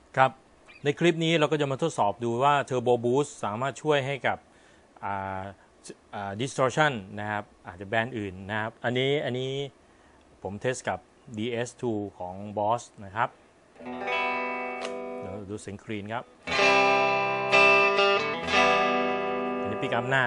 ครับในคลิปนี้เราก็จะมาทดสอบดูว่า Turbo Boost สามารถช่วยให้กับdistortion นะครับอาจจะแบรนด์อื่นนะครับอันนี้ผมเทสกับ DS2 ของ Boss นะครับเดี๋ยวดูเสียงคลีนครับอันนี้ปิกอัพหน้า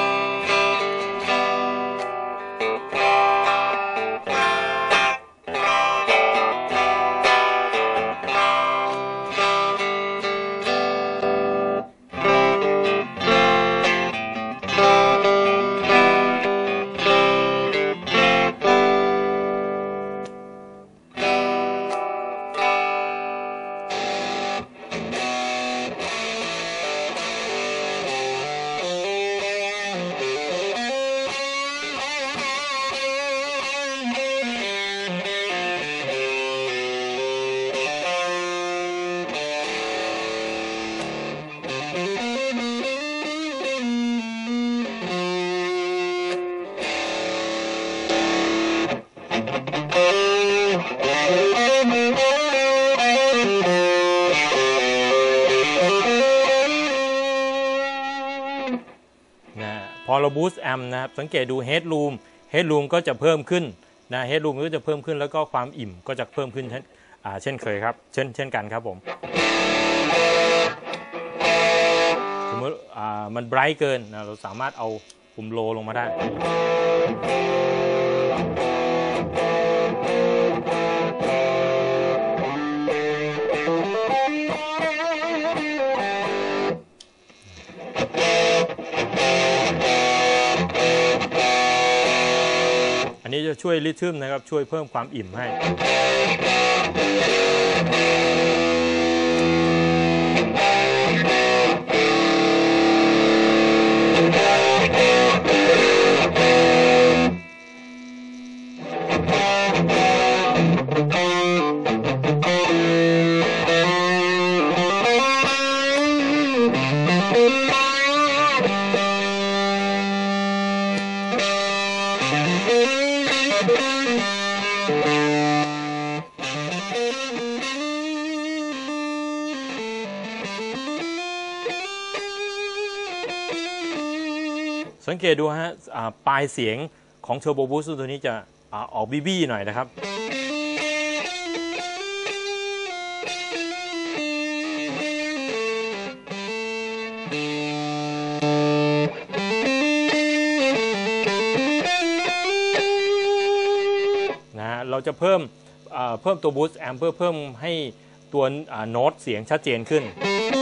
พอเรา boost amp นะครับสังเกตดู headroom ก็จะเพิ่มขึ้นนะ headroom ก็จะเพิ่มขึ้นแล้วก็ความอิ่มก็จะเพิ่มขึ้นเช่นเคยครับเช่นกันครับผมสมมติมัน bright เกินนะเราสามารถเอาปุ่ม low ลงมาได้อันนี้จะช่วยริทึมนะครับช่วยเพิ่มความอิ่มให้สังเกตดูฮะปลายเสียงของ Turbo Boost ตัวนี้จะออกบี้หน่อยนะครับเราจะเพิ่มตัว Boost Amp เพื่อเพิ่มให้ตัวโน้ตเสียงชัดเจนขึ้น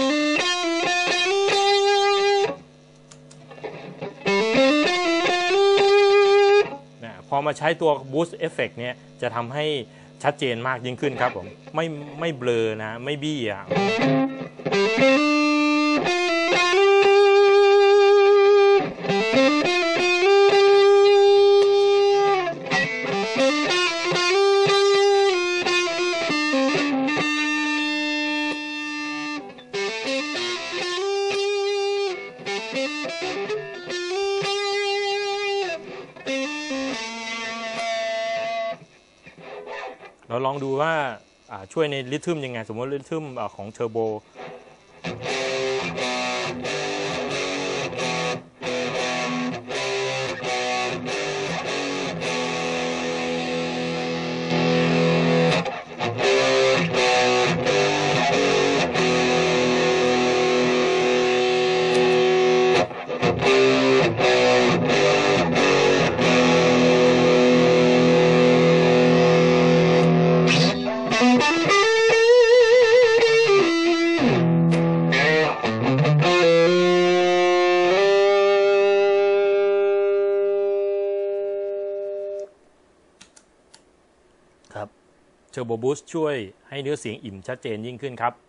พอมาใช้ตัว Boost Effect เนี่ยจะทำให้ชัดเจนมากยิ่งขึ้นครับผมไม่เบลอนะไม่บี้เราลองดูว่าช่วยในริทึมยังไงสมมติริทึมของเทอร์โบTurbo Boost ช่วยให้เนื้อเสียงอิ่มชัดเจนยิ่งขึ้นครับ